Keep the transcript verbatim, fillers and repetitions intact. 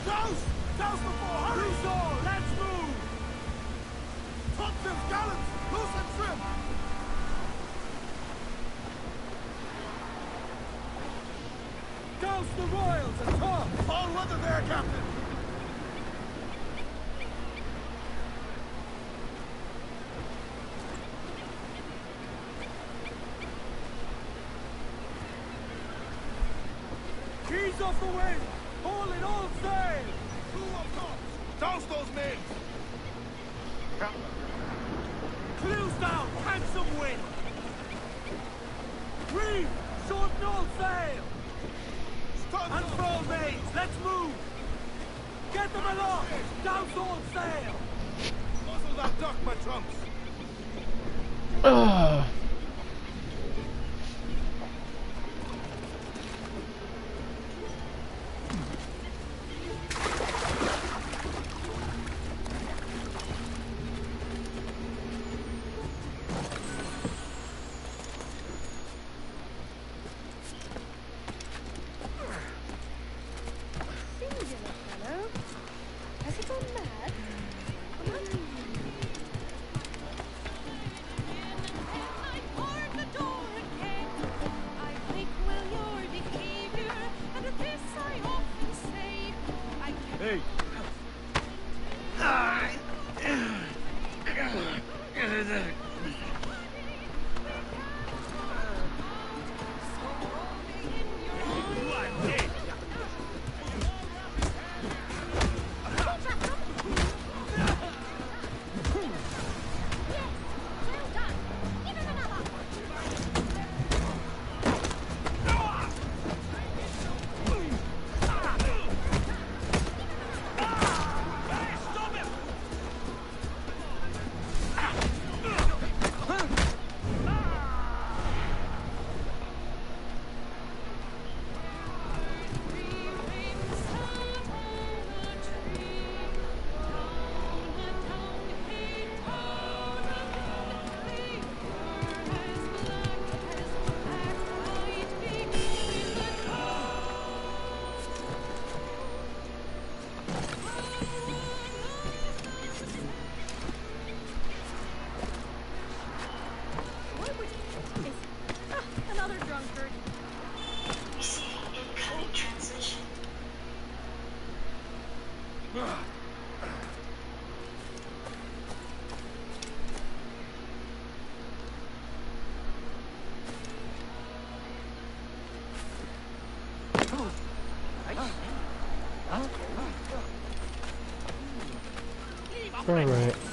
Douse! Douse before! Hurry! Loose all! Let's move! Topsails, gallants! Loose and trim! Douse the royals and top! All weather there, Captain! Ease off the wind! Haul it all sail! Two up tops! Douse those men! Clews down! Handsome wind! Reef! Shorten all sail! And furl mains! Let's move! Get them aloft! Douse all sail! Muzzle that duck, my trunks! Ugh. Hey! All right.